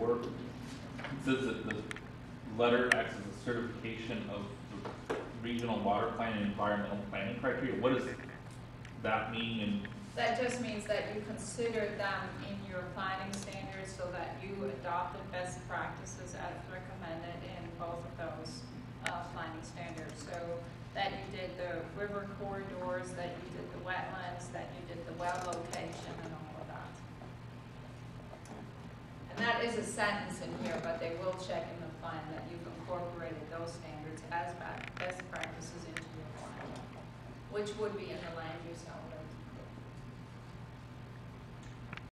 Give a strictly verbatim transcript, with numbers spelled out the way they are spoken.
four, it says that the letter acts as a certification of the regional water plan and environmental planning criteria. What does that mean? And That just means that you consider them in your planning standards so that you adopted best practices as recommended in both of those uh, planning standards. So that you did the river corridors, that you did the wetlands, that you did the well location and all of that. And that is a sentence in here, but they will check in the plan that you've incorporated those standards as best practices into your plan, which would be in the land use element.